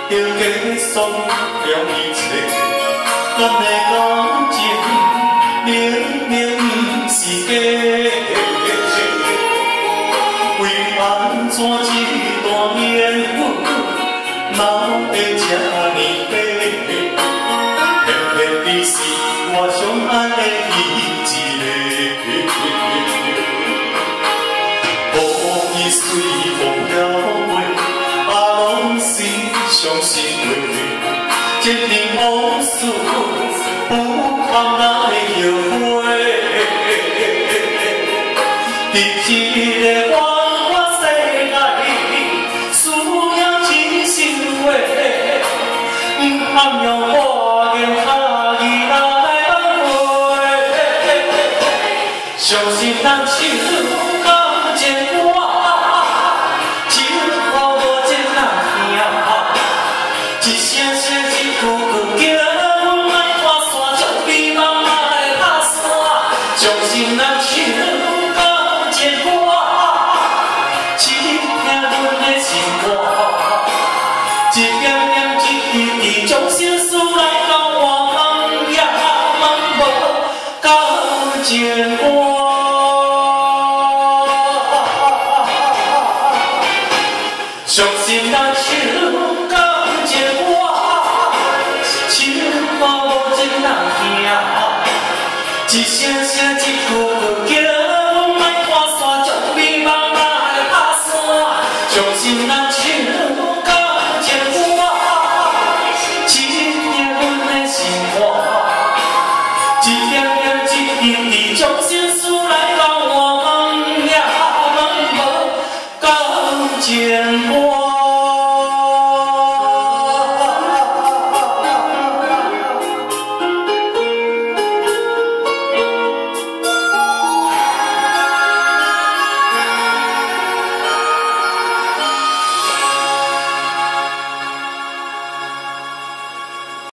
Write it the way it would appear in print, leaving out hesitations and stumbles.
就结束了一切，咱的感情明明不是假。为安怎一段缘分，哪会这呢短？偏偏你是我上爱的彼一个，予伊随风飘飞，拢是伤心话，一场往事不堪来后悔。伫一个繁华世界，需要真心话，不通用花言巧语来安慰。伤心人唱感情歌，情歌无情人听，一声声一句句叫阮爱看山，将美梦来打散。伤心人唱感情歌，只听阮的心肝，一点点一滴滴将心事来交换，也茫无感情歌。伤心人唱感情歌，情歌无情人听，一声声一句。